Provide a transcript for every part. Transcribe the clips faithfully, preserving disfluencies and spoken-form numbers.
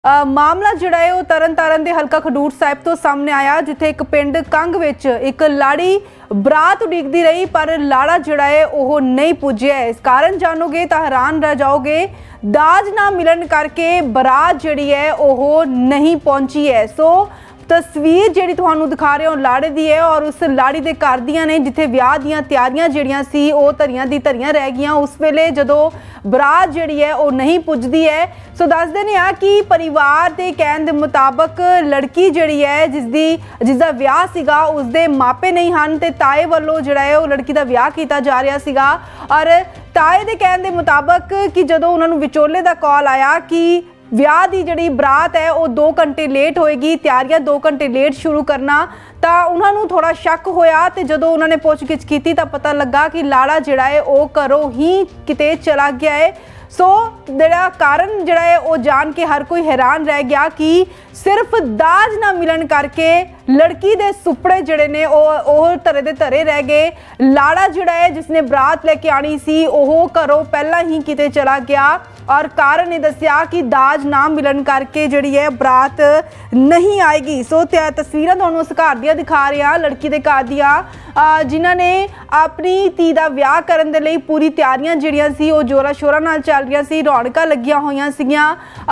ਅ, ਮਾਮਲਾ ਜਿਹੜਾ ਹੈ ਉਹ ਤਰਨ ਤਾਰਨ ਦੇ ਹਲਕਾ ਖਡੂਰ ਸਾਹਿਬ ਤੋਂ ਸਾਹਮਣੇ ਆਇਆ, ਜਿੱਥੇ ਇੱਕ ਪਿੰਡ ਕੰਗ ਵਿੱਚ ਇੱਕ ਲਾੜੀ ਬਰਾਤ ਉਡੀਕਦੀ ਰਹੀ ਪਰ ਲਾੜਾ ਜਿਹੜਾ ਹੈ ਉਹ ਨਹੀਂ ਪੁੱਜਿਆ। ਇਸ ਕਾਰਨ ਜਾਣੋਗੇ ਤਾਂ ਹੈਰਾਨ ਰਹਿ ਜਾਓਗੇ। ਦਾਜ ਨਾ ਮਿਲਣ ਕਰਕੇ ਬਰਾਤ ਜਿਹੜੀ ਹੈ ਉਹ ਨਹੀਂ ਪਹੁੰਚੀ ਹੈ। सो तस्वीर ਜਿਹੜੀ ਤੁਹਾਨੂੰ ਦਿਖਾ ਰਹੇ ਹਾਂ ਲਾੜੇ ਦੀ ਹੈ और उस लाड़ी ਦੇ ਘਰ ਦੀਆਂ ਨੇ, ਜਿੱਥੇ ਵਿਆਹ ਦੀਆਂ ਤਿਆਰੀਆਂ ਜਿਹੜੀਆਂ ਸੀ ਉਹ ਧਰੀਆਂ ਦੀ ਧਰੀਆਂ ਰਹਿ ਗਈਆਂ। ਉਸ ਵੇਲੇ ਜਦੋਂ ਬਰਾਤ ਜਿਹੜੀ ਹੈ ਉਹ ਨਹੀਂ ਪੁੱਜਦੀ ਹੈ। ਸੋ ਦੱਸਦੇ ਨੇ ਆ ਕਿ ਪਰਿਵਾਰ ਦੇ ਕਹਿਣ ਦੇ ਮੁਤਾਬਕ ਲੜਕੀ ਜਿਹੜੀ ਹੈ ਜਿਸ ਦੀ ਜਿਸ ਦਾ ਵਿਆਹ ਸੀਗਾ ਉਸਦੇ ਮਾਪੇ ਨਹੀਂ ਹਨ ਤੇ ਤਾਏ ਵੱਲੋਂ ਜਿਹੜਾ ਹੈ ਉਹ ਲੜਕੀ ਦਾ ਵਿਆਹ ਕੀਤਾ ਜਾ ਰਿਹਾ ਸੀਗਾ। ਔਰ ਤਾਏ ਦੇ ਕਹਿਣ ਦੇ ਮੁਤਾਬਕ ਕਿ ਜਦੋਂ ਉਹਨਾਂ ਨੂੰ ਵਿਚੋਲੇ ਦਾ ਕਾਲ ਆਇਆ ਕਿ ਵਿਆਹ ਦੀ ਜਿਹੜੀ ਬਰਾਤ ਹੈ ਉਹ दो घंटे लेट होएगी, ਤਿਆਰੀਆਂ दो घंटे लेट शुरू करना, ਤਾਂ ਉਹਨਾਂ ਨੂੰ ਥੋੜਾ ਸ਼ੱਕ ਹੋਇਆ ਤੇ ਜਦੋਂ ਉਹਨਾਂ ਨੇ ਪੁੱਛਗਿੱਛ ਕੀਤੀ ਤਾਂ ਪਤਾ ਲੱਗਾ ਕਿ ਲਾੜਾ ਜਿਹੜਾ ਹੈ ਉਹ ਘਰੋਂ ਹੀ ਕਿਤੇ ਚਲਾ ਗਿਆ ਹੈ। ਸੋ ਜਿਹੜਾ ਕਾਰਨ ਜਿਹੜਾ ਹੈ ਉਹ ਜਾਣ ਕੇ ਹਰ ਕੋਈ ਹੈਰਾਨ ਰਹਿ ਗਿਆ ਕਿ ਸਿਰਫ ਦਾਜ ਨਾ ਮਿਲਣ ਕਰਕੇ ਲੜਕੀ ਦੇ ਸੁਪਨੇ ਜਿਹੜੇ ਨੇ ਉਹ ਉਹ ਧਰੇ ਦੇ ਧਰੇ ਰਹਿ ਗਏ। ਲਾੜਾ ਜਿਹੜਾ ਹੈ ਜਿਸਨੇ ਬਰਾਤ ਲੈ ਕੇ ਆਣੀ ਸੀ ਉਹ ਘਰੋਂ ਪਹਿਲਾਂ ਹੀ ਕਿਤੇ ਚਲਾ ਗਿਆ और कारण ने दसिया कि दाज ना मिलन करके जिहड़ी है बरात नहीं आएगी। सो तस्वीरां तुहानूं उस घर दियां दिखा रहे हैं, लड़की दे घर दियां जिन्हां ने अपनी धी दा विआह करन दे लई पूरी तैयारियां जिहड़ियां सी ओह जोरा शोरा नाल चल रहीआं सी, रौनकां लगियां होईयां सीगीआं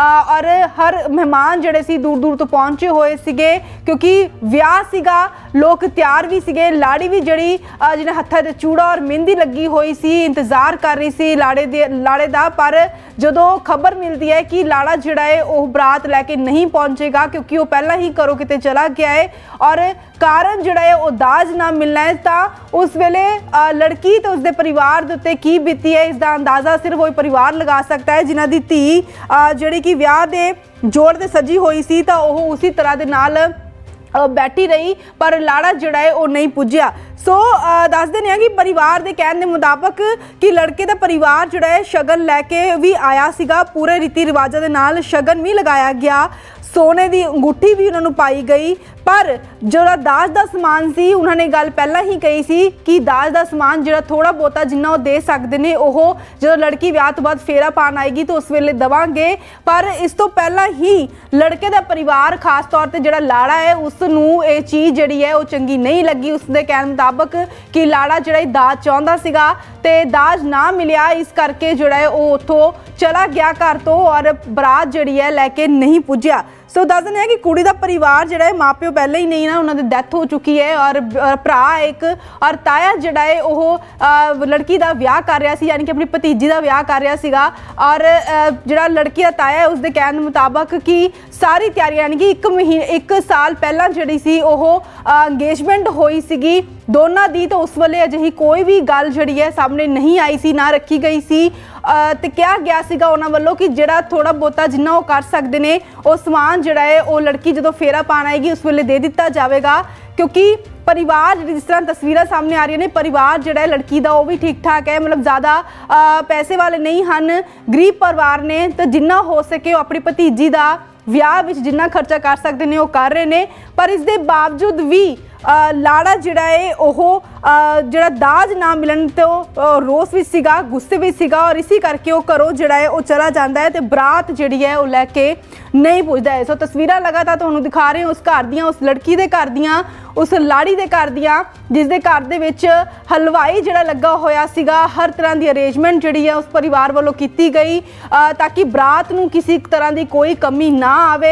और हर मेहमान जिहड़े सी दूर दूर तो पहुंचे होए सीगे क्योंकि विआह सीगा, लोग तैयार भी सीगे। लाड़ी भी जिहड़ी जिन्हें हत्थां ते चूड़ा और मेहंदी लगी होई सी, इंतजार कर रही सी लाड़े दे लाड़े दा। पर ਜਦੋਂ ਖਬਰ ਮਿਲਦੀ ਹੈ ਕਿ ਲਾੜਾ ਜਿਹੜਾ ਹੈ ਉਹ ਬਰਾਤ ਲੈ ਕੇ ਨਹੀਂ ਪਹੁੰਚੇਗਾ ਕਿਉਂਕਿ ਉਹ ਪਹਿਲਾਂ ਹੀ ਘਰੋਂ ਕਿਤੇ ਚਲਾ ਗਿਆ ਹੈ ਔਰ ਕਾਰਨ ਜਿਹੜਾ ਹੈ ਉਹ ਦਾਜ ਨਾ ਮਿਲਣਾ ਹੈ, ਤਾਂ ਉਸ ਵੇਲੇ ਲੜਕੀ ਤੇ ਉਸਦੇ ਪਰਿਵਾਰ ਦੇ ਉੱਤੇ ਕੀ ਬੀਤੀ ਹੈ ਇਸ ਦਾ ਅੰਦਾਜ਼ਾ ਸਿਰਫ ਉਹ ਪਰਿਵਾਰ ਲਗਾ ਸਕਦਾ ਹੈ ਜਿਨ੍ਹਾਂ ਦੀ ਧੀ ਜਿਹੜੀ ਕਿ ਵਿਆਹ ਦੇ ਜੋੜ ਤੇ ਸਜੀ ਹੋਈ ਸੀ ਤਾਂ ਉਹ ਉਸੇ ਤਰ੍ਹਾਂ ਦੇ ਨਾਲ बैठी रही पर लाड़ा जिहड़ा है वो नहीं पुज्या। सो दसदे ने कि परिवार के कहने के मुताबिक कि लड़के का परिवार जिहड़ा है शगन लैके भी आया सीगा, पूरे रीति रिवाजां दे नाल शगन भी लगाया गया, सोने की अंगूठी भी उन्होंने पाई गई। पर जो दाज का समान सी उन्होंने गल पहला ही कही सी कि दाज का समान जो थोड़ा बहुता जिन्ना दे सकते हैं वह जो लड़की विआह तो बाद फेरा पान आएगी तो उस वेले देवांगे। पर इस तो पहला ही लड़के का परिवार खास तौर पर जो लाड़ा है उसनू ये चीज़ जी है वो चंगी नहीं लगी। उसके कहने मुताबक कि लाड़ा जो दाज चाहता सीगा ते दाज ना मिलिया, इस करके जो है वो उत्थों चला गया घर तो और बरात जी है लैके नहीं पुज्या। सो दस दिन है कि कुड़ी का परिवार जो है माँ प्यो पहले ही नहीं ना उन्होंने डेथ हो चुकी है और भरा एक और ताया जोड़ा है वह लड़की का विआह कर रहा सी, यानी कि अपनी भतीजी का विआह कर रहा सीगा और जो लड़की का ताया है उसके कहने मुताबक कि सारी तैयारी यानी कि एक महीने एक साल पहला जी सी अंगेजमेंट हुई सी दोनों की, तो उस वेले अजिही कोई भी गल जी है सामने नहीं आई सी ना रखी गई सी तो कहा गया सीगा उन्होंने वालों कि जिहड़ा थोड़ा बहुता जिन्ना वो कर सकते हैं वो समान जिहड़ा है वो लड़की जो फेरा पान आएगी उस वेले दे दिता जाएगा। क्योंकि परिवार जिस तरह तस्वीरें सामने आ रही ने परिवार जिहड़ा है लड़की का वो भी ठीक ठाक है, मतलब ज़्यादा पैसे वाले नहीं हैं, गरीब परिवार ने, तो जिन्ना हो सके अपनी भतीजी का विआह विच जिन्ना खर्चा कर सकते हैं वो कर रहे हैं। पर इसके बावजूद भी लाड़ा जिहड़ा है वो जिहड़ा दाज ना मिलन तो रोस भी सीगा, गुस्से भी सीगा और इसी करके वो घरों जिहड़ा है वो चला जाता है तो बरात जिहड़ी है वो लैके नहीं पुजदा है। सो तस्वीरां लगातार तुहानूं दिखा रहे हैं उस घर दियां, उस लड़की के घर दियां, उस लाड़ी के घर दियां जिस दे घर दे विच हलवाई जिहड़ा लगा होया सीगा, हर तरह की अरेंजमेंट जिहड़ी है उस परिवार वालों कीती गई ताकि बरात नूं किसी तरह की कोई कमी ना आवे।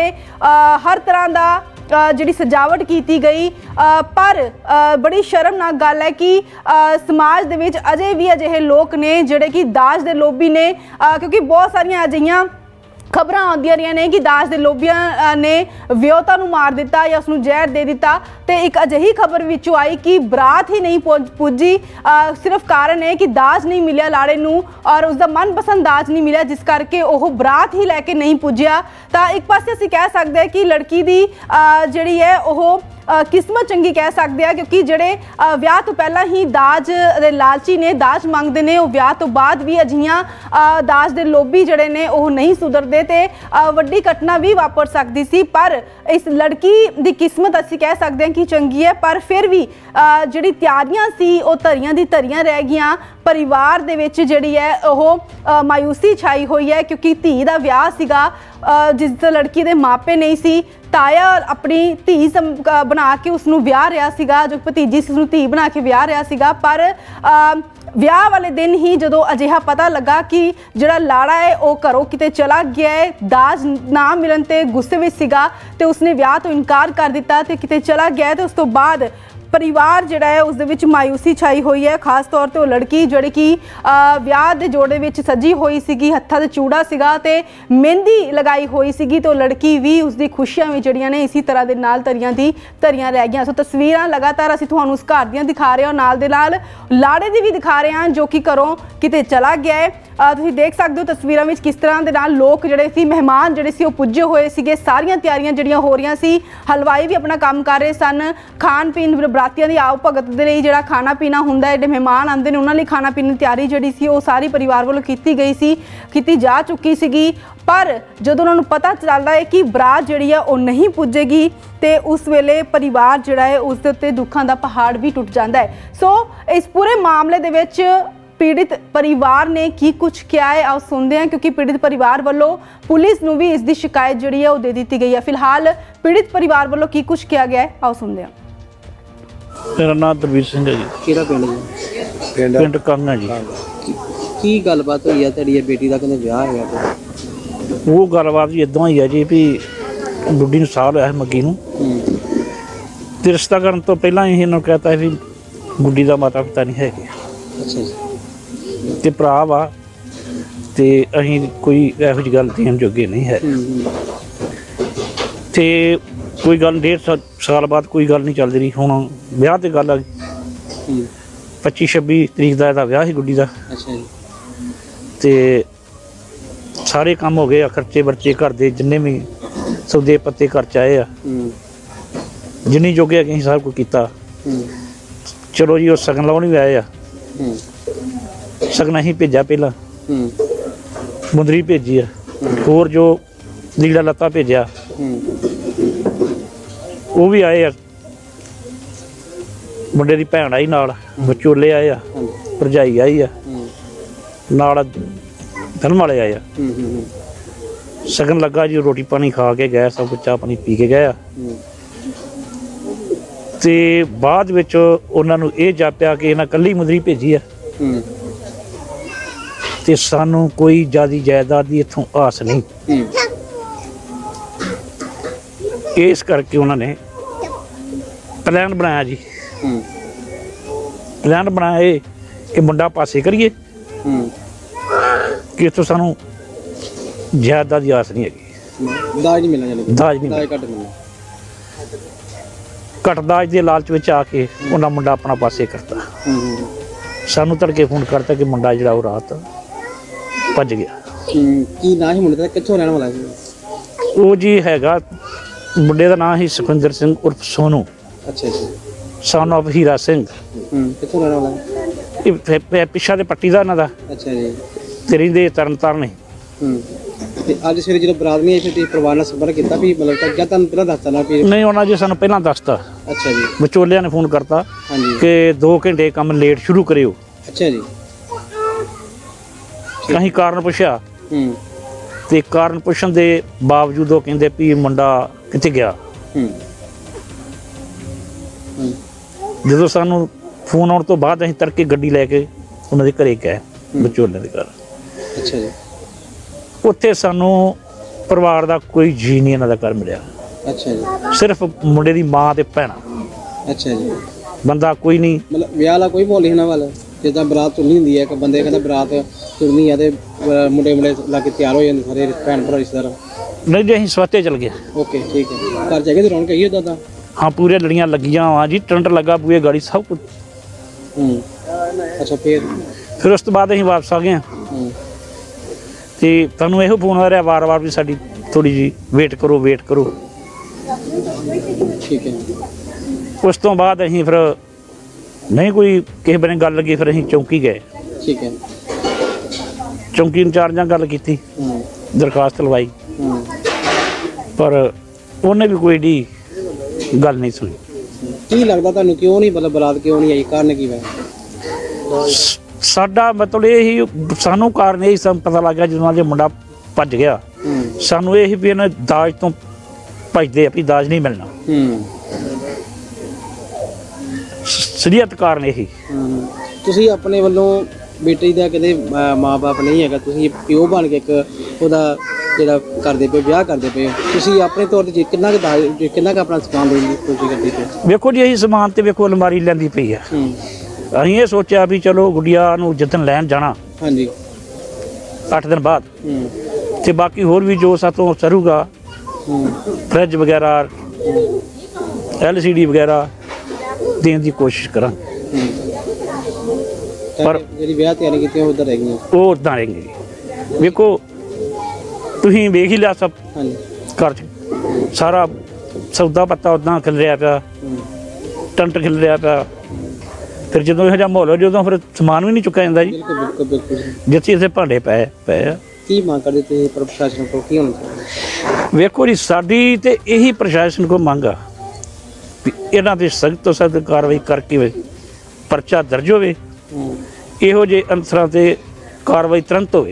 हर तरह का जी सजावट की गई पर बड़ी शर्मनाक गल है कि समाज दे विच अजे भी अजिहे लोग ने जिहड़े कि दाज दे लोभी ने, क्योंकि बहुत सारियां अजिहियां खबरां आउंदियां रहियां ने कि दाज दे लोभियां ने विआहता नूं मार दिता या उसनूं जहर दे दिता, तो एक अजिही खबर विचों आई कि बरात ही नहीं पुजी, सिर्फ कारण है कि दाज नहीं मिलिया लाड़े नूं और उसका मनपसंद दाज नहीं मिलिया जिस करके वह बरात ही लैके नहीं पुज्या। तो एक पासे असीं कह सकते हैं कि लड़की दी जिहड़ी है वह ਅ, ਕਿਸਮਤ ਚੰਗੀ ਕਹਿ ਸਕਦੇ ਆ, ਕਿਉਂਕਿ ਜਿਹੜੇ ਅ, ਵਿਆਹ ਤੋਂ ਪਹਿਲਾਂ ਹੀ ਦਾਜ ਦੇ ਲਾਲਚੀ ਨੇ, ਦਾਜ ਮੰਗਦੇ ਨੇ, ਉਹ ਵਿਆਹ ਤੋਂ ਬਾਅਦ ਵੀ ਅਜਿਹੀਆਂ ਅ, ਦਾਜ ਦੇ ਲੋਭੀ ਜਿਹੜੇ ਨੇ ਉਹ ਨਹੀਂ ਸੁਧਰਦੇ ਤੇ ਅ, ਵੱਡੀ ਘਟਨਾ ਵੀ ਵਾਪਰ ਸਕਦੀ ਸੀ। ਪਰ ਇਸ ਲੜਕੀ ਦੀ ਕਿਸਮਤ ਅਸੀਂ ਕਹਿ ਸਕਦੇ ਹਾਂ ਕਿ ਚੰਗੀ ਹੈ, ਪਰ ਫਿਰ ਵੀ ਅ, ਜਿਹੜੀ ਤਿਆਰੀਆਂ ਸੀ ਉਹ ਧਰੀਆਂ ਦੀ ਧਰੀਆਂ ਰਹਿ ਗਈਆਂ। परिवार दे विच जिहड़ी है ओह मायूसी छाई हुई है, क्योंकि धी दा विआह सीगा जिस लड़की दे मापे नहीं सी, ताया अपनी धी बना के उसनूं विआह रहा सीगा, जो भतीजी सी उसनूं धी बना के विआह रहा सीगा। पर विआह वाले दिन ही जदों अजिहा पता लगा कि जिहड़ा लाड़ा है वह घरों किते चला गया है, दाज ना मिलन ते गुस्से विच सीगा ते उसने विआह तो इनकार कर दिता ते किते चला गया है। ते उस तो बाद परिवार जिहड़ा है उस दे विच मायूसी छाई हुई है। खास तौर पर लड़की जिहड़ी कि विआह दे जोड़े विच सजी हुई सीगी, हत्थां ते चूड़ा सीगा ते मेहंदी लगाई हुई सीगी, तो लड़की भी उसदी खुशियां भी जिहड़ियां ने इसी तरह दे नाल धरियां दी धरियां रह गईयां। सो तस्वीरां लगातार असीं तुहानूं उस घर दियां दिखा रहे हां, नाल दे नाल लाड़े दी भी दिखा रहे हां जो कि घरों किते चला गया है। तुसीं देख सकदे हो तस्वीरां विच किस तरह दे नाल लोक जिहड़े सी, मेहमान जिहड़े सी, ओह पुज्जे होए सीगे। सारियां तैयारियां जिहड़ियां हो रहीआं सी, हलवाई भी अपना काम कर रहे सन, खाण पीण बरातियां दी आओ भगत दे लई जिहड़ा खाना पीना हुंदा है, जिहड़े मेहमान आंदे ने उन्हां लई खाना पीने दी तैयारी जिहड़ी सी ओह सारी परिवार ਵੱਲੋਂ ਕੀਤੀ गई सी, ਕੀਤੀ जा चुकी सीगी। पर जदों उन्हां नूं पता चलदा है कि बरात जिहड़ी है ओह नहीं पुजेगी ते उस वेले परिवार जिहड़ा है उस दे उत्ते दुੱਖਾਂ ਦਾ पहाड़ भी टुट जाता है। सो इस पूरे मामले दे विच पीड़ित परिवार ने की कुछ किया है आओ सुनते हैं, क्योंकि पीड़ित परिवार वालों पुलिस नूं भी इसकी शिकायत जिहड़ी है वो दे दी गई है। फिलहाल पीड़ित परिवार वालों की कुछ किया गया है आओ सुनते हैं। मेरा नाम दरवीर सिंह है जी। किहड़ा पिंड जी? पिंड पिंड कंग है जी। की गलबात हुई है तेरी बेटी का कहते विआह है गया? वो गलबात जी इदां ही है जी भी बुढ़ी नूं साल होया मग्गी नूं ते रिश्ता करन तो पहला ही इन्होंने कहता है भी बुढ़ी का माता पिता नहीं है। अच्छा जी। ते भरा वा ते असीं कोई इहो जी गल देण जोगे नहीं है ते कोई गल डेढ़ साल साल बाद कोई गल नहीं चलती रही। हुण विआह ते गल आ गई पच्ची छब्बी तरीक का विआह ही गुड्डी का। अच्छा जी। ते सारे काम हो गए, खर्चे बर्चे घर दे जिन्ने भी सौदे पत्ते घर च आए आ, जिन्नी जोगे असीं सब कुछ कीता। चलो जी, वो सगन लाउण भी आए आ, सगन असीं भेजा पहला, मुंदरी भेजी आ, होर जो लीड़ा लत्ता भेजा वो भी आए आ। मुंडे दी भैन आई नाल, विचोले आए आ, भरजाई आई आ, नाल फिल्म वाले आए आ। सगन लगा जी, रोटी पानी खा के गए, सब कुछ चाह पानी पी के गए। ते बाद विच उन्हां नूं इह जापिया कि इन्हां कल्ली मुंदरी भेजी आ ते सानू कोई ज़्यादा जायदाद की इत्थों आस नहीं। इस करके उन्होंने प्लान बनाया जी, प्लान बनाया कि मुंडा पासे करिए कि इत्थों सानू जायदाद की आस नहीं है, दाज नहीं मिलना, दाज नहीं दाज घट मिलना। घट दाज के लालच में आके उन्हें मुंडा अपना पासे करता। सानू तड़के फोन करता कि मुंडा जिहड़ा वो रात भज गया। की ना ही मुंडे दा कित्थों रहने वाला है? वो जी हैगा मुंडे दा नाम ही सुखविंदर सिंह उर्फ सोनू। अच्छा जी। Son of Hira Singh. कित्थों रहने वाला है? ये पिछा दे पट्टी दा इन्हां दा। अच्छा जी। ते रहिंदे तरन तारन। ते अज सवेरे जो बरात नहीं आई फिर परिवार नाल संपर्क किया भी मतलब क्या तुहानूं पहला दसता ना भी? नहीं, उन्होंने जी सानू पहला दसता। अच्छा जी। विचोलिया ने फोन करता कि दो घंटे काम लेट शुरू करियो। अच्छा जी। असीं कारण पुछया ते कारण पुछण दे बावजूद वो कहंदे भी मुंडा कित्थे गया। जदों सानू फोन आउण तो बाद असीं तड़के गड्डी लैके उन्हां दे घरे गए, विचोलिया दे घर। अच्छा जी। उत्थे सानू परिवार का कोई जी नहीं इन्हां दा घर मिलिया। अच्छा जी। सिर्फ मुंडे दी मां ते भैणां। अच्छा जी। बंदा कोई नहीं, मतलब विआह दा कोई बोल नहीं इन्हां वाला जिद्दां बरात तुरनी हुंदी है, कि बंदे कहंदा बरात तुरनी है ते मुंडे मुंडे लाके तैयार हो जांदे सारे भैन भरा रिश्तेदार। नहीं जी, असीं सवाते चल गए। ओके ठीक है। घर जाके ते रौनक है दादा? हाँ, पूरे लड़ियां लगियां वा जी, टेंट लगा पूरे गाड़ी सब कुछ। अच्छा फिर फिर उस तो बाद असीं वापस आ गए ते तुहानूं इहो फोन आ रहा वार वार भी साडी थोड़ी जी वेट करो वेट करो। ठीक है। ਉਸ ਤੋਂ ਬਾਅਦ ਅਸੀਂ ਫਿਰ ਨਹੀਂ ਕੋਈ ਕਿਸੇ ਬਣੇ ਗੱਲ ਲੱਗੀ, ਫਿਰ ਅਸੀਂ ਚੌਂਕੀ ਗਏ। ਠੀਕ ਹੈ। ਚੌਂਕੀ ਇੰਚਾਰਜਾਂ ਗੱਲ ਕੀਤੀ, ਹੂੰ ਦਰਖਾਸਤ ਲਵਾਈ, ਹੂੰ ਪਰ ਉਹਨੇ ਵੀ ਕੋਈ ਡੀ ਗੱਲ ਨਹੀਂ ਸੁਣੀ। ਕੀ ਲੱਗਦਾ ਤੁਹਾਨੂੰ ਕਿਉਂ ਨਹੀਂ ਮਤਲਬ ਬਰਾਤ ਕਿਉਂ ਨਹੀਂ ਆਈ, ਕਾਰਨ ਕੀ ਹੈ? ਸਾਡਾ ਮਤਲਬ ਇਹ ਹੀ, ਸਾਨੂੰ ਕਾਰਨ ਇਹ ਸਾਨੂੰ ਪਤਾ ਲੱਗ ਗਿਆ ਜਦੋਂ ਜੇ ਮੁੰਡਾ ਭੱਜ ਗਿਆ, ਹੂੰ ਸਾਨੂੰ ਇਹ ਵੀ ਇਹਨਾਂ ਦਾਜ ਤੋਂ ਭੱਜਦੇ ਆ ਵੀ ਦਾਜ ਨਹੀਂ ਮਿਲਣਾ। ਹੂੰ ਸਰੀਅਤ ਕਾਰਨ ਇਹੀ। ਹੂੰ ਤੁਸੀਂ ਆਪਣੇ ਵੱਲੋਂ ਬੇਟੀ ਦਾ ਕਦੇ ਮਾਂ-ਬਾਪ ਨਹੀਂ ਹੈਗਾ, ਤੁਸੀਂ ਪਿਓ ਬਣ ਕੇ ਇੱਕ ਉਹਦਾ ਜਿਹੜਾ ਕਰਦੇ ਪਏ ਵਿਆਹ ਕਰਦੇ ਪਏ, ਤੁਸੀਂ ਆਪਣੇ ਤੌਰ ਤੇ ਕਿੰਨਾ ਕੁ ਦਾਜ ਕਿੰਨਾ ਕੁ ਆਪਣਾ ਸਮਾਨ ਦੇਣ ਦੀ ਕੋਸ਼ਿਸ਼ ਕਰਦੇ ਪਏ? ਵੇਖੋ ਜੀ, ਅਸੀਂ ਸਮਾਨ ਤੇ ਵੇਖੋ ਅਲਮਾਰੀ ਲੈਂਦੀ ਪਈ ਆ। ਹੂੰ ਅਸੀਂ ਇਹ ਸੋਚਿਆ ਵੀ ਚਲੋ ਗੁੱਡੀਆ ਨੂੰ ਜਿੱਦਣ ਲੈਣ ਜਾਣਾ ਹਾਂਜੀ ਅੱਠ ਦਿਨ ਬਾਅਦ, ਹੂੰ ਤੇ ਬਾਕੀ ਹੋਰ ਵੀ ਜੋ ਸਾਤੋਂ ਸਰੂਗਾ, ਹੂੰ ਫਰਿੱਜ ਵਗੈਰਾ, ਐਲ ਸੀ ਡੀ ਵਗੈਰਾ ਦੇਣ ਦੀ ਕੋਸ਼ਿਸ਼ ਕਰਾਂ, ਪਰ ਜਿਹੜੀ ਵਿਆਹ ਤਿਆਰੀ ਕੀਤੀ ਉਹ ਉਧਰ ਰਹਿ ਗਈਆਂ। ਉਹ ਉੱਦਾਂ ਰਹਿਣਗੇ ਜੀ। ਵੇਖੋ ਤੁਸੀਂ ਵੇਖ ਹੀ ਲਿਆ ਸਭ ਹਾਂਜੀ ਘਰ 'ਚ ਸਾਰਾ ਸੌਦਾ ਪੱਤਾ ਉੱਦਾਂ ਖਿਲ ਰਿਹਾ ਪਿਆ, ਹੂੰ ਟੰਟ ਖਿਲ ਰਿਹਾ ਪਿਆ। ਫਿਰ ਜਦੋਂ ਇਹੋ ਜਿਹਾ ਮਾਹੌਲ ਹੋ ਜਦੋਂ ਫਿਰ ਸਮਾਨ ਵੀ ਨਹੀਂ ਚੁੱਕਿਆ ਜਾਂਦਾ ਜੀ, ਬਿਲਕੁਲ ਬਿਲਕੁਲ ਬਿਲਕੁਲ। ਜਿੱਥੇ ਇੱਥੇ ਭਾਂਡੇ ਪਏ ਪਏ ਆ। ਕੀ ਮੰਗ ਕਰਦੇ ਤੇ ਪ੍ਰਸ਼ਾਸਨ ਕੋਲ ਕੀ ਹੋਣਾ ਚਾਹੀਦਾ? ਵੇਖੋ ਜੀ, ਸਾਡੀ ਤੇ ਇਹੀ ਪ੍ਰਸ਼ਾਸਨ ਕੋਲ ਮੰਗ ਆ ਵੀ ਇਹਨਾਂ ਤੇ ਸਖਤ ਤੋਂ ਸਖਤ ਕਾਰਵਾਈ ਕਰਕੇ ਪਰਚਾ ਦਰਜ ਹੋਵੇ, ਹੂੰ ਇਹੋ ਜਿਹੇ ਅਨਸਰਾਂ ਤੇ ਕਾਰਵਾਈ ਤੁਰੰਤ ਹੋਵੇ,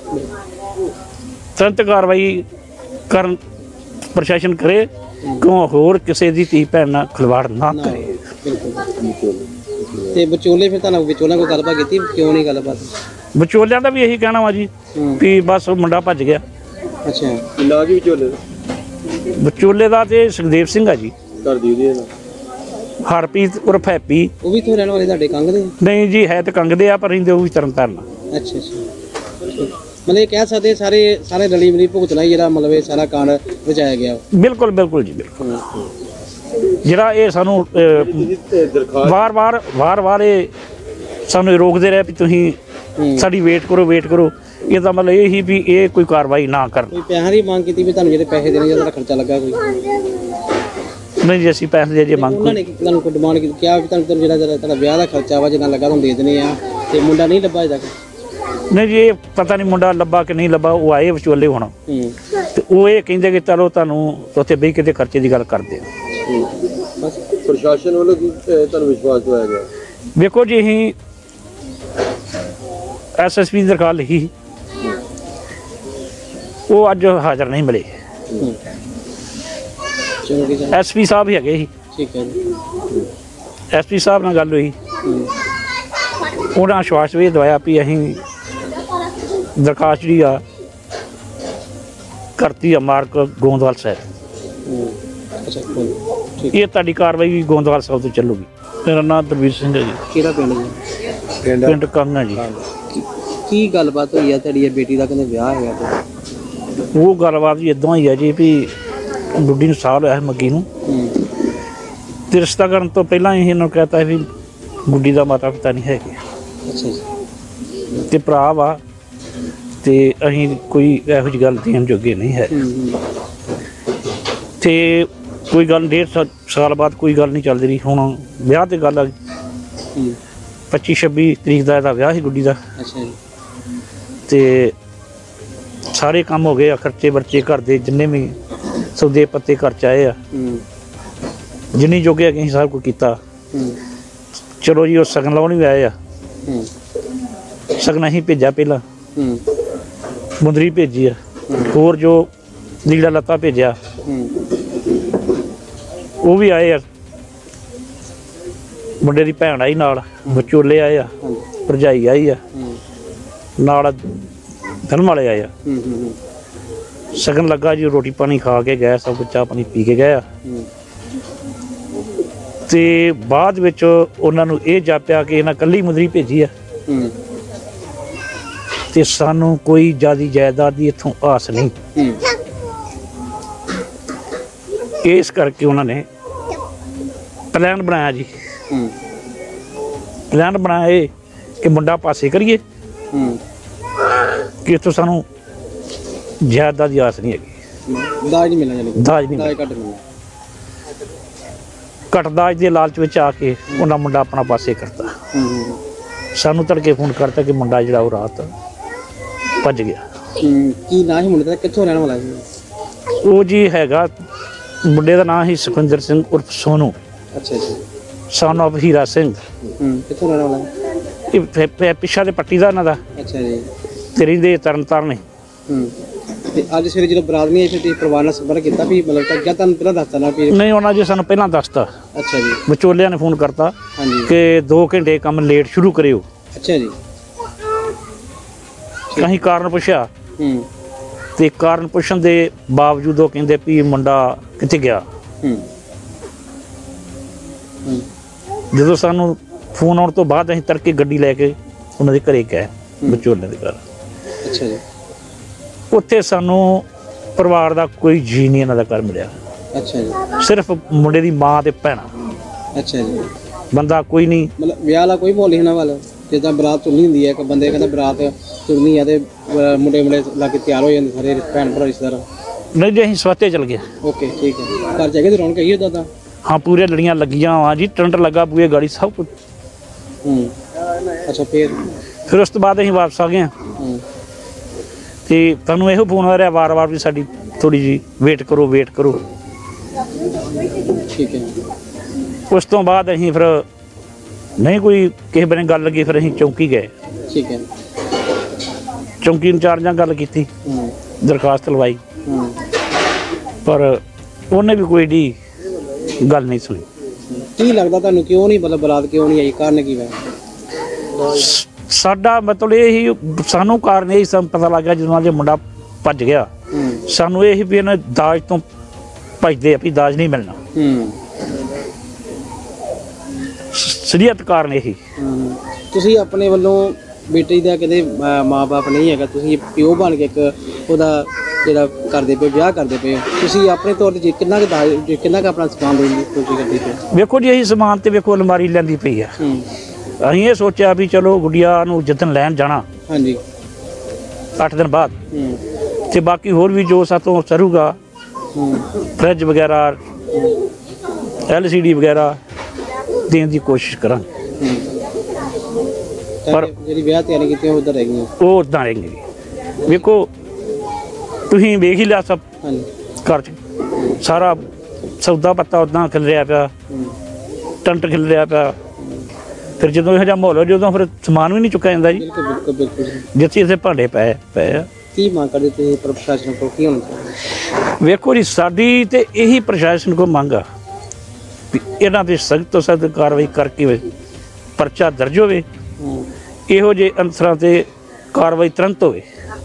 ਤੁਰੰਤ ਕਾਰਵਾਈ ਕਰਨ ਪ੍ਰਸ਼ਾਸਨ ਕਰੇ, ਕਿਉਂ ਹੋਰ ਕਿਸੇ ਦੀ ਧੀ ਭੈਣ ਨਾਲ ਖਿਲਵਾੜ ਨਾ ਕਰੇ। ਬਿਲਕੁਲ। ਤੇ ਵਿਚੋਲੇ ਫਿਰ ਤੁਹਾਨੂੰ ਵਿਚੋਲਿਆਂ ਕੋਲ ਗੱਲਬਾਤ ਕੀਤੀ, ਕਿਉਂ ਨਹੀਂ ਗੱਲਬਾਤ? ਵਿਚੋਲਿਆਂ ਦਾ ਵੀ ਇਹੀ ਕਹਿਣਾ ਵਾ ਜੀ ਹੂੰ ਵੀ ਬਸ ਉਹ ਮੁੰਡਾ ਭੱਜ ਗਿਆ। ਅੱਛਾ, ਨਾ ਜੀ ਵਿਚੋਲੇ ਵਿਚੋਲੇ ਦਾ ਤੇ ਸੁਖਦੇਵ ਸਿੰਘ ਆ ਜੀ, ਘਰ ਦੀ ਉਹਦੀ ਹਰਪ੍ਰੀਤ ਉਰਫ ਹੈਪੀ। ਉਹ ਵੀ ਇੱਥੋਂ ਰਹਿਣ ਵਾਲੇ ਤੁਹਾਡੇ ਕੰਗ ਦੇ? ਨਹੀਂ ਜੀ, ਹੈ ਤੇ ਕੰਗਦੇ ਆ ਪਰ ਰਹਿੰਦੇ ਉਹ ਵੀ ਤਰਨ ਤਾਰਨ। ਅੱਛਾ ਅੱਛਾ, ਮਤਲਬ ਇਹ ਕਹਿ ਸਕਦੇ ਸਾਰੇ ਸਾਰੇ ਰਲੀ ਮਿਲੀ ਭੁਗਤਣਾ ਹੀ ਜਿਹੜਾ ਮਤਲਬ ਇਹ ਸਾਰਾ ਕਾਂਡ ਰਚਾਇਆ ਗਿਆ। ਬਿਲਕੁਲ ਬਿਲਕੁਲ ਜੀ, ਬਿਲਕੁਲ। ਜਿਹੜਾ ਇਹ ਸਾਨੂੰ ਵਾਰ-ਵਾਰ ਵਾਰ-ਵਾਰ ਇਹ ਸਾਨੂੰ ਰੋਕਦੇ ਰਹੇ ਵੀ ਤੁਸੀਂ ਸਾਡੀ ਵੇਟ ਕਰੋ ਵੇਟ ਕਰੋ, ਇਹਦਾ ਮਤਲਬ ਇਹ ਹੀ ਵੀ ਇਹ ਕੋਈ ਕਾਰਵਾਈ ਨਾ ਕਰਨ। ਕੋਈ ਪੈਸਿਆਂ ਦੀ ਮੰਗ ਕੀਤੀ ਵੀ ਤੁਹਾਨੂੰ ਜਿਹੜੇ ਪੈਸੇ ਦੇਣੇ ਜਾਂ ਤੁਹਾਡਾ ਖਰਚਾ ਲੱਗਾ ਕੋਈ? ਨਹੀਂ ਜੀ, ਅਸੀਂ ਪੈਸੇ ਦੇ ਜੇ ਮੰਗ ਉਹਨਾਂ ਨੇ ਤੁਹਾਨੂੰ ਕੋਈ ਡਿਮਾਂਡ ਕੀਤੀ, ਕਿਹਾ ਵੀ ਤੁਹਾਨੂੰ ਜਿਹੜਾ ਜਿਹੜਾ ਤੁਹਾਡਾ ਵਿਆਹ ਦਾ ਖਰਚਾ ਵਾ ਜਿੰਨਾ ਲੱਗਾ ਤੁਹਾਨੂੰ ਦੇ ਦੇਣੇ ਆ, ਤੇ ਮੁੰਡਾ ਨਹੀਂ ਲੱਭਾ ਅਜੇ ਤੱਕ? ਨਹੀਂ ਜੀ, ਇਹ ਪਤਾ ਨਹੀਂ ਮੁੰਡਾ ਲੱਭਾ ਕਿ ਨਹੀਂ ਲੱਭਾ। ਉਹ ਆਏ ਵਿਚੋਲੇ ਹੁਣ, ਹੂੰ ਤੇ ਉਹ ਇਹ ਕਹਿੰਦੇ ਕਿ ਚਲੋ ਤੁਹਾਨੂੰ ਉੱਥੇ ਬਈ ਕਿਤੇ ਖਰਚੇ ਦੀ ਗੱਲ ਕਰਦੇ ਆ। ਬਸ ਪ੍ਰਸ਼ਾਸਨ ਵੱਲੋਂ ਕੀ ਤੁਹਾਨੂੰ ਵਿਸ਼ਵਾਸ ਦਵਾਇਆ ਗਿਆ? ਵੇਖੋ ਜੀ, ਅਸੀਂ ਐਸ ਐਸ ਪੀ ਦੀ ਦਰਖਾਸਤ ਲਿਖੀ, ਉਹ ਅੱਜ ਹਾਜ਼ਰ ਨਹੀਂ ਮਿਲੇ। ਚਲੋ ਜੀ, ਐਸ ਪੀ ਸਾਹਿਬ ਹੀ ਹੈਗੇ ਸੀ, ਠੀਕ ਹੈ ਜੀ। ਐਸ ਪੀ ਸਾਹਿਬ ਨਾਲ ਗੱਲ ਹੋਈ, ਹੂੰ ਉਹਨਾਂ ਆਸ਼ਵਾਸ ਵੀ ਦਵਾਇਆ ਵੀ ਅਸੀਂ ਦਰਖਾਸਤ ਜਿਹੜੀ ਆ ਕਰਤੀ ਆ ਮਾਰਕ ਗੋਂਦਵਾਲ ਸਾਹਿਬ। ਹੂੰ ਅੱਛਾ, ਕੋਈ ਠੀਕ। ਇਹ ਤੁਹਾਡੀ ਕਾਰਵਾਈ ਵੀ ਗੋਂਦਵਾਲ ਸਾਹਿਬ ਤੋਂ ਚੱਲੂਗੀ। ਮੇਰਾ ਨਾਮ ਦਰਬੀਰ ਸਿੰਘ ਹੈ ਜੀ, ਕਿਹੜਾ ਪਿੰਡ ਜੀ? ਪਿੰਡ ਕੰਗਾ ਜੀ। ਕੀ ਗੱਲਬਾਤ ਹੋਈ ਆ ਤੁਹਾਡੀ ਬੇਟੀ ਦਾ, ਕਹਿੰਦੇ ਵਿਆਹ ਹੈਗਾ ਤੇ? ਉਹ ਗੱਲਬਾਤ ਜੀ ਇਦਾਂ ਹੀ ਆ ਜੀ ਵੀ ਗੁੱਡੀ ਨੂੰ ਸਾਲ ਹੋਇਆ ਮੱਗੀ ਨੂੰ, ਹੂੰ ਤੇ ਰਿਸ਼ਤਾ ਕਰਨ ਤੋਂ ਪਹਿਲਾਂ ਹੀ ਇਹਨਾਂ ਨੂੰ ਕਹਿਤਾ ਵੀ ਗੁੱਡੀ ਦਾ ਮਾਤਾ ਪਿਤਾ ਨਹੀਂ ਹੈਗੇ, ਅੱਛਾ ਜੀ। ਤੇ ਭਰਾ ਵਾ, ਤੇ ਅਸੀਂ ਕੋਈ ਇਹੋ ਜਿਹੀ ਗੱਲ ਦੇਣ ਜੋਗੇ ਨਹੀਂ ਹੈ। ਹੂੰ ਹੂੰ ਤੇ ਕੋਈ ਗੱਲ ਡੇਢ ਸਾ- ਸਾਲ ਬਾਅਦ ਕੋਈ ਗੱਲ ਨਹੀਂ ਚੱਲਦੀ ਰਹੀ। ਹੁਣ ਵਿਆਹ ਤੇ ਗੱਲ ਆ, ਹੂੰ ਪੱਚੀ ਛੱਬੀ ਤਰੀਕ ਦਾ ਇਹਦਾ ਵਿਆਹ ਸੀ ਗੁੱਡੀ ਦਾ, ਅੱਛਾ ਜੀ। ਤੇ ਸਾਰੇ ਕੰਮ ਹੋ ਗਏ ਆ, ਖਰਚੇ ਵਰਚੇ ਘਰ ਦੇ ਜਿੰਨੇ ਵੀ ਸੌਦੇ ਪੱਤੇ ਘਰ 'ਚ ਆਏ ਆ, ਹੂੰ ਜਿੰਨੀ ਜੋਗੇ ਅਸੀਂ ਸਭ ਕੁਝ ਕੀਤਾ। ਹੂੰ ਚਲੋ ਜੀ, ਉਹ ਸ਼ਗਨ ਲਾਉਣ ਵੀ ਆਏ ਆ, ਹੂੰ ਸ਼ਗਨ ਅਸੀਂ ਭੇਜਿਆ ਪਹਿਲਾਂ, ਹੂੰ ਮੁੰਦਰੀ ਭੇਜੀ ਆ, ਹੋਰ ਜੋ ਲੀੜਾ ਲੱਤਾ ਭੇਜਿਆ ਹੂੰ ਉਹ ਵੀ ਆਏ ਆ। ਮੁੰਡੇ ਦੀ ਭੈਣ ਆਈ ਨਾਲ, ਵਿਚੋਲੇ ਆਏ ਆ, ਭਰਜਾਈ ਆਈ ਆ ਹੂੰ ਨਾਲ, ਫਿਲਮ ਵਾਲੇ ਆਏ ਆ। ਹੂੰ ਹੂੰ ਸ਼ਗਨ ਲੱਗਾ ਜੀ, ਰੋਟੀ ਪਾਣੀ ਖਾ ਕੇ ਗਏ, ਸਭ ਕੁਝ ਚਾਹ ਪਾਣੀ ਪੀ ਕੇ ਗਏ ਆ। ਹੂੰ ਤੇ ਬਾਅਦ ਵਿੱਚ ਉਹਨਾਂ ਨੂੰ ਇਹ ਜਾਪਿਆ ਕਿ ਇਹਨਾਂ ਕੱਲੀ ਮੁੰਦਰੀ ਭੇਜੀ ਆ, ਹੂੰ ਤੇ ਸਾਨੂੰ ਕੋਈ ਜ਼ਿਆਦੀ ਜਾਇਦਾਦ ਦੀ ਇੱਥੋਂ ਆਸ ਨਹੀਂ। ਹੂੰ ਇਸ ਕਰਕੇ ਉਹਨਾਂ ਨੇ ਪਲਾਨ ਬਣਾਇਆ ਜੀ, ਹੂੰ ਪਲਾਨ ਬਣਾਇਆ ਇਹ ਕਿ ਮੁੰਡਾ ਪਾਸੇ ਕਰੀਏ, ਹੂੰ ਕਿ ਇੱਥੋਂ ਸਾਨੂੰ ਜਾਇਦਾਦ ਦੀ ਆਸ ਨਹੀਂ ਹੈਗੀ, ਦਾਜ ਨਹੀਂ ਮਿਲਣਾ, ਜਾਨੀ ਦਾਜ ਨਹੀਂ ਦਾਜ ਘੱਟ ਮਿਲਣਾ। ਘਟਦਾਜ ਦੇ ਲਾਲਚ ਵਿੱਚ ਆ ਕੇ ਉਹਨਾਂ ਮੁੰਡਾ ਆਪਣਾ ਪਾਸੇ ਕਰਤਾ। ਹੂੰ ਸਾਨੂੰ ਤੜਕੇ ਫੋਨ ਕਰਤਾ ਕਿ ਮੁੰਡਾ ਜਿਹੜਾ ਉਹ ਰਾਤ ਭੱਜ ਗਿਆ। ਹੂੰ ਕੀ ਨਾਂ ਸੀ ਮੁੰਡੇ ਦਾ, ਕਿੱਥੋਂ ਰਹਿਣ ਵਾਲਾ ਸੀ? ਉਹ ਜੀ ਹੈਗਾ, ਮੁੰਡੇ ਦਾ ਨਾਮ ਸੀ ਸੁਖਵਿੰਦਰ ਸਿੰਘ ਉਰਫ ਸੋਨੂ, ਅੱਛਾ ਜੀ। Son of Hira Singh. ਹੂੰ ਕਿੱਥੋਂ ਰਹਿਣ ਵਾਲਾ? ਇਹ ਪਿ- ਪਿ- ਪਿੱਛਾ ਦੇ ਪੱਟੀ ਦਾ ਇਹਨਾਂ ਦਾ, ਅੱਛਾ ਜੀ। ਤੇ ਰਹਿੰਦੇ ਤਰਨ ਤਾਰਨ। ਹੂੰ ਤੇ ਅੱਜ ਸਵੇਰੇ ਜਦੋਂ ਬਰਾਤ ਨਹੀਂ ਆਈ ਫਿਰ ਤੁਸੀਂ ਪਰਿਵਾਰ ਨਾਲ ਸੰਪਰਕ ਕੀਤਾ ਵੀ ਮਤਲਬ ਤਾਂ ਜਾਂ ਤੁਹਾਨੂੰ ਪਹਿਲਾਂ ਦੱਸਤਾ ਨਾ ਵੀ? ਨਹੀਂ, ਉਹਨਾਂ ਜੀ ਸਾਨੂੰ ਪਹਿਲਾਂ ਦੱਸਤਾ, ਅੱਛਾ ਜੀ। ਵਿਚੋਲਿਆਂ ਨੇ ਫੋਨ ਕਰਤਾ ਹਾਂਜੀ। ਕਿ ਦੋ ਘੰਟੇ ਕੰਮ ਲੇਟ ਸ਼ੁਰੂ ਕਰਿਓ। ਅੱਛਾ ਜੀ। ਅਸੀਂ ਕਾਰਨ ਪੁੱਛਿਆ, ਹੂੰ ਤੇ ਕਾਰਨ ਪੁੱਛਣ ਦੇ ਬਾਵਜੂਦ ਉਹ ਕਹਿੰਦੇ ਵੀ ਮੁੰਡਾ ਕਿੱਥੇ ਗਿਆ। ਹੂੰ ਹੂੰ ਜਦੋਂ ਸਾਨੂੰ ਫੋਨ ਆਉਣ ਤੋਂ ਬਾਅਦ ਅਸੀਂ ਤੜਕੇ ਗੱਡੀ ਲੈ ਕੇ ਉਹਨਾਂ ਦੇ ਘਰੇ ਗਏ, ਵਿਚੋਲਿਆਂ ਦੇ ਘਰ। ਅੱਛਾ ਜੀ। ਉੱਥੇ ਸਾਨੂੰ ਪਰਿਵਾਰ ਦਾ ਕੋਈ ਜੀ ਨਹੀਂ ਇਹਨਾਂ ਦਾ ਘਰ ਮਿਲਿਆ, ਅੱਛਾ ਜੀ। ਸਿਰਫ ਮੁੰਡੇ ਦੀ ਮਾਂ ਤੇ ਭੈਣਾਂ, ਅੱਛਾ ਜੀ। ਬੰਦਾ ਕੋਈ ਨਹੀਂ। ਮਤਲਬ ਵਿਆਹ ਵਾਲਾ ਕੋਈ ਮਾਹੌਲ ਨਹੀਂ ਇਹਨਾਂ ਵੱਲ, ਜਿੱਦਾਂ ਬਰਾਤ ਤੁਰਨੀ ਹੁੰਦੀ ਹੈ, ਇੱਕ ਬੰਦੇ ਕਹਿੰਦਾ ਬਰਾਤ ਤੁਰਨੀ ਆ ਤੇ ਅਹ, ਮੁੰਡੇ ਮੁੰਡੇ ਲਾ ਕੇ ਤਿਆਰ ਹੋ ਜਾਂਦੇ ਸਾਰੇ ਭੈਣ ਭਰਾ ਰਿਸ਼ਤੇਦਾਰ? ਨਹੀਂ ਜੀ, ਅਸੀਂ ਸਵਾਤੇ ਚਲ ਗਏ। ਓਕੇ ਠੀਕ ਹੈ। ਘਰ ਜਾ ਕੇ ਤੇ ਰੌਣਕ ਹੈਗੀ ਉੱਦਾਂ ਤਾਂ? ਹਾਂ, ਪੂਰੇ ਲੜੀਆਂ ਲੱਗੀਆਂ ਵਾ ਜੀ, ਟੈਂਟ ਲੱਗਾ ਬੂਏ ਗਾੜੀ ਸਭ ਕੁਝ। ਹੂੰ ਅੱਛਾ ਫਿਰ? ਫਿਰ ਉਸ ਤੋਂ ਬਾਅਦ ਅਸੀਂ ਵਾਪਸ ਆ ਗਏ ਹਾਂ। ਹੂੰ ਤੇ ਤੁਹਾਨੂੰ ਇਹੋ ਫੋਨ ਆ ਰਿਹਾ ਵਾਰ-ਵਾਰ ਵੀ ਸਾਡੀ ਥੋੜੀ ਜੀ ਵੇਟ ਕਰੋ ਵੇਟ ਕਰੋ। ਠੀਕ ਹੈ। ਉਸ ਤੋਂ ਬਾਅਦ ਅਸੀਂ ਫਿਰ ਨਹੀਂ ਕੋਈ ਕਿਸੇ ਬਣੇ ਗੱਲ ਲੱਗੀ, ਫਿਰ ਅਸੀਂ ਚੌਂਕੀ ਗਏ। ਠੀਕ ਹੈ। ਚੌਂਕੀ ਇੰਚਾਰਜਾਂ ਗੱਲ ਕੀਤੀ, ਹੂੰ ਦਰਖਾਸਤ ਲਵਾਈ, ਹੂੰ ਪਰ ਉਹਨੇ ਵੀ ਕੋਈ ਡੀ ਗੱਲ ਨਹੀਂ ਸੁਣੀ। ਕੀ ਲੱਗਦਾ ਤੁਹਾਨੂੰ ਕਿਉਂ ਨਹੀਂ ਮਤਲਬ ਬਰਾਤ ਕਿਉਂ ਨਹੀਂ ਆਈ, ਕਾਰਨ ਕੀ ਹੈ? ਸ- ਸਾਡਾ ਮਤਲਬ ਇਹ ਹੀ, ਸਾਨੂੰ ਕਾਰਨ ਇਹ ਹੀ ਸਾਨੂੰ ਪਤਾ ਲੱਗ ਗਿਆ ਜਦੋਂ ਜੇ ਮੁੰਡਾ ਭੱਜ ਗਿਆ। ਹੂੰ ਸਾਨੂੰ ਇਹ ਹੀ ਵੀ ਇਹਨਾਂ ਦਾਜ ਤੋਂ ਭੱਜਦੇ ਆ ਵੀ ਦਾਜ ਨਹੀਂ ਮਿਲਣਾ। ਹੂੰ ਸਰੀਅਤ ਕਾਰਨ ਇਹੀ। ਹੂੰ ਤੁਸੀਂ ਆਪਣੇ ਵੱਲੋਂ ਬੇਟੀ ਦਾ ਕਹਿੰਦੇ ਮਾਂ-ਬਾਪ ਨਹੀਂ ਹੈਗਾ, ਤੁਸੀਂ ਪਿਓ ਬਣ ਕੇ ਇੱਕ ਉਹਦਾ ਜਿਹੜਾ ਕਰਦੇ ਪਏ ਵਿਆਹ ਕਰਦੇ ਪਏ ਹੋ, ਤੁਸੀਂ ਆਪਣੇ ਤੌਰ ਤੇ ਕਿੰਨਾ ਕੁ ਦਾਜ ਕਿੰਨਾ ਕੁ ਆਪਣਾ ਸਮਾਨ ਦੇਣ ਦੀ ਕੋਸ਼ਿਸ਼ ਕਰਦੇ ਪਏ? ਵੇਖੋ ਜੀ, ਅਸੀਂ ਸਮਾਨ ਤੇ ਵੇਖੋ ਅਲਮਾਰੀ ਲੈਂਦੀ ਪਈ ਆ। ਹੂੰ ਅਸੀਂ ਇਹ ਸੋਚਿਆ ਵੀ ਚਲੋ ਗੁੱਡੀਆ ਨੂੰ ਜਿੱਦਣ ਲੈਣ ਜਾਣਾ ਹਾਂਜੀ। ਅੱਠ ਦਿਨ ਬਾਅਦ, ਹੂੰ ਤੇ ਬਾਕੀ ਹੋਰ ਵੀ ਜੋ ਸਾਤੋਂ ਸਰੂਗਾ, ਹੂੰ ਫਰਿੱਜ ਵਗੈਰਾ, ਐਲ ਸੀ ਡੀ ਵਗੈਰਾ ਦੇਣ ਦੀ ਕੋਸ਼ਿਸ਼ ਕਰਾਂਗੇ। ਪਰ ਜਿਹੜੀ ਵਿਆਹ ਤਿਆਰੀ ਕੀਤੀ ਉਹ ਉਧਰ ਰਹਿ ਗਈਆਂ? ਉਹ ਉਦਾਂ ਰਹਿਣਗੇ। ਵੇਖੋ ਤੁਸੀਂ ਵੇਖ ਹੀ ਲਿਆ, ਸਭ ਹਾਂਜੀ। ਘਰ 'ਚ ਸਾਰਾ ਸੌਦਾ ਪੱਤਾ ਉਦਾਂ ਖਿਲ ਰਿਹਾ ਪਿਆ, ਹੂੰ ਟੰਟ ਖਿਲ ਰਿਹਾ ਪਿਆ। ਫਿਰ ਜਦੋਂ ਇਹੋ ਜਿਹਾ ਮਾਹੌਲ ਹੋ ਜਦੋਂ ਫਿਰ ਸਮਾਨ ਵੀ ਨਹੀਂ ਚੁੱਕਿਆ ਜਾਂਦਾ ਜੀ, ਬਿਲਕੁਲ ਬਿਲਕੁਲ ਬਿਲਕੁਲ। ਜਿੱਥੇ ਇੱਥੇ ਭਾਂਡੇ ਪਏ ਪਏ ਆ। ਕੀ ਮੰਗ ਕਰਦੇ ਤੇ ਪ੍ਰਸ਼ਾਸਨ ਕੋਲ ਕੀ ਹੋਣਾ ਚਾਹੀਦਾ? ਵੇਖੋ ਜੀ, ਸਾਡੀ ਤੇ ਇਹੀ ਪ੍ਰਸ਼ਾਸਨ ਕੋਲ ਮੰਗ ਆ ਵੀ ਇਹਨਾਂ ਤੇ ਸਖਤ ਤੋਂ ਸਖਤ ਕਾਰਵਾਈ ਕਰਕੇ ਪਰਚਾ ਦਰਜ ਹੋਵੇ, ਹੂੰ ਇਹੋ ਜਿਹੇ ਅਨਸਰਾਂ ਤੇ ਕਾਰਵਾਈ ਤੁਰੰਤ ਹੋਵੇ,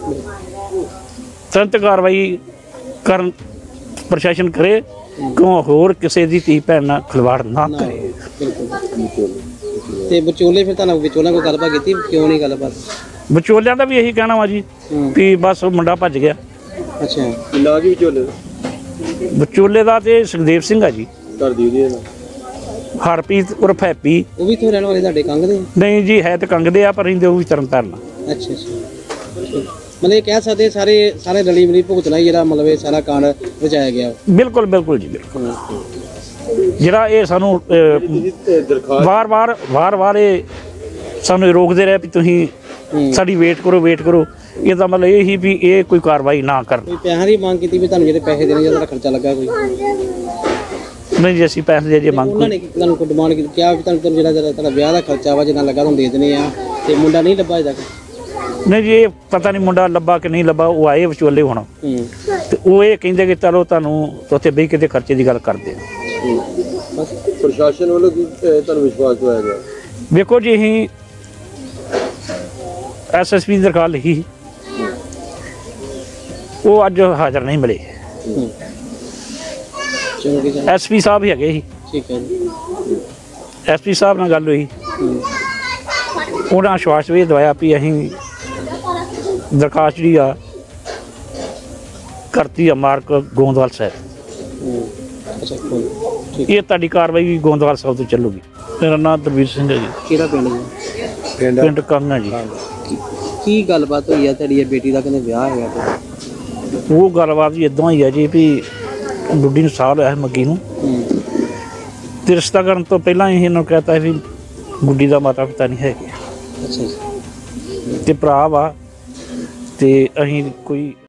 ਤੁਰੰਤ ਕਾਰਵਾਈ ਕਰਨ ਪ੍ਰਸ਼ਾਸਨ ਕਰੇ, ਕਿਉਂ ਹੋਰ ਕਿਸੇ ਦੀ ਧੀ ਭੈਣ ਨਾਲ ਖਿਲਵਾੜ ਨਾ ਕਰੇ। ਬਿਲਕੁਲ। ਤੇ ਵਿਚੋਲੇ ਫਿਰ ਤੁਹਾਨੂੰ ਵਿਚੋਲਿਆਂ ਕੋਲ ਗੱਲਬਾਤ ਕੀਤੀ, ਕਿਉਂ ਨਹੀਂ ਗੱਲਬਾਤ? ਵਿਚੋਲਿਆਂ ਦਾ ਵੀ ਇਹੀ ਕਹਿਣਾ ਵਾ ਜੀ ਹੂੰ ਵੀ ਬਸ ਉਹ ਮੁੰਡਾ ਭੱਜ ਗਿਆ। ਅੱਛਾ। ਨਾ ਕੀ ਵਿਚੋਲੇ? ਵਿਚੋਲੇ ਦਾ ਤੇ ਸੁਖਦੇਵ ਸਿੰਘ ਆ ਜੀ, ਘਰ ਦੀ ਉਹਦੀ ਹਰਪ੍ਰੀਤ ਉਰਫ ਹੈਪੀ। ਉਹ ਵੀ ਇੱਥੇ ਰਹਿਣ ਵਾਲੇ ਤੁਹਾਡੇ ਕੰਗ ਦੇ? ਨਹੀਂ ਜੀ, ਹੈ ਤੇ ਕੰਗਦੇ ਆ ਪਰ ਰਹਿੰਦੇ ਉਹ ਵੀ ਤਰਨ ਤਾਰਨ। ਅੱਛਾ ਅੱਛਾ। ਮਤਲਬ ਇਹ ਕਹਿ ਸਕਦੇ ਸਾਰੇ ਸਾਰੇ ਰਲੀ ਮਿਲੀ ਭੁਗਤਣਾ ਹੀ ਜਿਹੜਾ ਮਤਲਬ ਇਹ ਸਾਰਾ ਕਾਂਡ ਰਚਾਇਆ ਗਿਆ? ਬਿਲਕੁਲ ਬਿਲਕੁਲ ਜੀ, ਬਿਲਕੁਲ। ਜਿਹੜਾ ਇਹ ਸਾਨੂੰ ਵਾਰ-ਵਾਰ ਵਾਰ-ਵਾਰ ਇਹ ਸਾਨੂੰ ਰੋਕਦੇ ਰਹੇ ਵੀ ਤੁਸੀਂ ਸਾਡੀ ਵੇਟ ਕਰੋ ਵੇਟ ਕਰੋ, ਇਹਦਾ ਮਤਲਬ ਇਹ ਹੀ ਵੀ ਇਹ ਕੋਈ ਕਾਰਵਾਈ ਨਾ ਕਰਨ। ਕੋਈ ਪੈਸਿਆਂ ਦੀ ਮੰਗ ਕੀਤੀ ਵੀ ਤੁਹਾਨੂੰ ਜਿਹੜੇ ਪੈਸੇ ਦੇਣੇ ਜਾਂ ਤੁਹਾਡਾ ਖਰਚਾ ਲੱਗਾ ਕੋਈ? ਨਹੀਂ ਜੀ, ਅਸੀਂ ਪੈਸੇ ਦੇ ਜੇ ਮੰਗ ਉਹਨਾਂ ਨੇ ਤੁਹਾਨੂੰ ਕੋਈ ਡਿਮਾਂਡ ਕੀਤੀ, ਕਿਹਾ ਵੀ ਤੁਹਾਨੂੰ ਜਿਹੜਾ ਜਿਹੜਾ ਤੁਹਾਡਾ ਵਿਆਹ ਦਾ ਖਰਚਾ ਵਾ ਜਿੰਨਾ ਲੱਗਾ ਤੁਹਾਨੂੰ ਦੇ ਦੇਣੇ ਆ, ਤੇ ਮੁੰਡਾ ਨਹੀਂ ਲੱਭਾ ਅਜੇ ਤੱਕ? ਨਹੀਂ ਜੀ, ਇਹ ਪਤਾ ਨਹੀਂ ਮੁੰਡਾ ਲੱਭਾ ਕਿ ਨਹੀਂ ਲੱਭਾ। ਉਹ ਆਏ ਵਿਚੋਲੇ ਹੁਣ, ਹੂੰ ਤੇ ਉਹ ਇਹ ਕਹਿੰਦੇ ਕਿ ਚਲੋ ਤੁਹਾਨੂੰ ਉੱਥੇ ਬਈ ਕਿਤੇ ਖਰਚੇ ਦੀ ਗੱਲ ਕਰਦੇ ਆ। ਬਸ ਪ੍ਰਸ਼ਾਸਨ ਵੱਲੋਂ ਕੀ ਤੁਹਾਨੂੰ ਵਿਸ਼ਵਾਸ ਦਵਾਇਆ ਗਿਆ? ਵੇਖੋ ਜੀ, ਅਸੀਂ ਐਸ ਐਸ ਪੀ ਦੀ ਦਰਖਾਸਤ ਲਿਖੀ, ਉਹ ਅੱਜ ਹਾਜ਼ਰ ਨਹੀਂ ਮਿਲੇ। ਐਸ ਪੀ ਸਾਹਿਬ ਹੀ ਹੈਗੇ ਸੀ, ਠੀਕ ਹੈ ਜੀ। ਐਸ ਪੀ ਸਾਹਿਬ ਨਾਲ ਗੱਲ ਹੋਈ, ਹੂੰ ਉਹਨਾਂ ਆਸ਼ਵਾਸ ਵੀ ਦਵਾਇਆ ਵੀ ਅਸੀਂ ਦਰਖਾਸਤ ਜਿਹੜੀ ਆ ਕਰਤੀ ਆ ਮਾਰਕ ਗੋਂਦਵਾਲ ਸਾਹਿਬ। ਹੂੰ ਅੱਛਾ ਕੋਈ ਠੀਕ। ਇਹ ਤੁਹਾਡੀ ਕਾਰਵਾਈ ਵੀ ਗੋਂਦਵਾਲ ਸਾਹਿਬ ਤੋਂ ਚੱਲੂਗੀ। ਮੇਰਾ ਨਾਮ ਦਰਵੀਰ ਸਿੰਘ ਹੈ ਜੀ, ਕਿਹੜਾ ਪਿੰਡ ਜੀ? ਪਿੰਡ ਕੰਗਾ ਜੀ। ਕੀ ਗੱਲਬਾਤ ਹੋਈ ਆ ਤੁਹਾਡੀ ਬੇਟੀ ਦਾ ਕਹਿੰਦੇ ਵਿਆਹ ਹੈਗਾ ਤੇ? ਉਹ ਗੱਲਬਾਤ ਜੀ ਇਦਾਂ ਹੀ ਹੈ ਜੀ ਵੀ ਗੁੱਡੀ ਨੂੰ ਸਾਲ ਹੋਇਆ ਸੀ ਮੱਗੀ ਨੂੰ, ਹੂੰ ਤੇ ਰਿਸ਼ਤਾ ਕਰਨ ਤੋਂ ਪਹਿਲਾਂ ਹੀ ਇਹਨਾਂ ਨੂੰ ਕਹਿਤਾ ਵੀ ਗੁੱਡੀ ਦਾ ਮਾਤਾ ਪਿਤਾ ਨਹੀਂ ਹੈਗੇ ਅੱਛਾ ਜੀ। ਤੇ ਭਰਾ ਵਾ ਤੇ ਅਸੀਂ ਕੋਈ